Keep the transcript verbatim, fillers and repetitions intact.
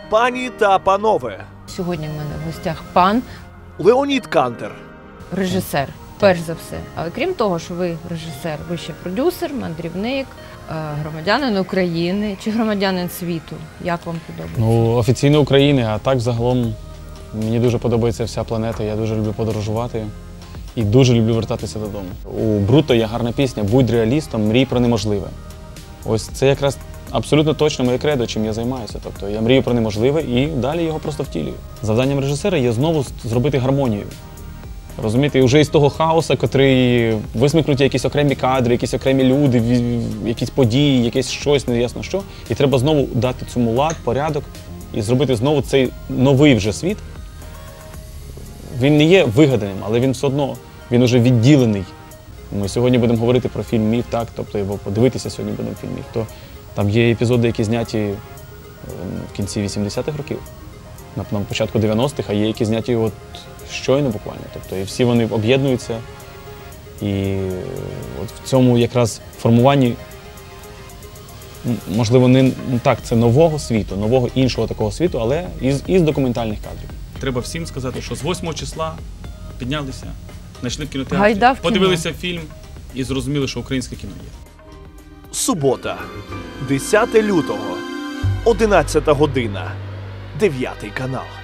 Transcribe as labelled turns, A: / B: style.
A: Пані та панове,
B: Сьогодні в мене в гостях пан
A: Леонід Кантер.
B: режисер, перш за все. Але крім того, що ви режисер, ви ще продюсер, мандрівник, громадянин України чи громадянин світу. Як вам подобається?
C: Ну, офіційно України, а так загалом мені дуже подобається вся планета, я дуже люблю подорожувати і дуже люблю вертатися додому. У Бруто є гарна пісня «Будь реалістом, мрій про неможливе». Ось це якраз абсолютно точно моє кредо, чим я займаюся. Тобто я мрію про неможливе і далі його просто втілюю. Завданням режисера є знову зробити гармонію. Розумієте, і вже із того хаоса, котрий висмикнуті якісь окремі кадри, якісь окремі люди, якісь події, якесь щось, неясно що. І треба знову дати цьому лад, порядок і зробити знову цей новий вже світ. Він не є вигаданим, але він все одно, він уже відділений. Ми сьогодні будемо говорити про фільм «Міф», так, тобто його подивитися сьогодні будемо фільм «Міф». То там є епізоди, які зняті в кінці вісімдесятих років, на початку дев'яностих, а є які зняті от щойно буквально. Тобто і всі вони об'єднуються. І от в цьому якраз формуванні, можливо, не так, це нового світу, нового іншого такого світу, але із, із документальних кадрів. Треба всім сказати, що з восьмого числа піднялися, знайшли в кінотеатрі,
B: Гайда в кіно.
C: подивилися фільм і зрозуміли, що українське кіно є.
A: Субота, десяте лютого, одинадцята година, дев'ятий канал.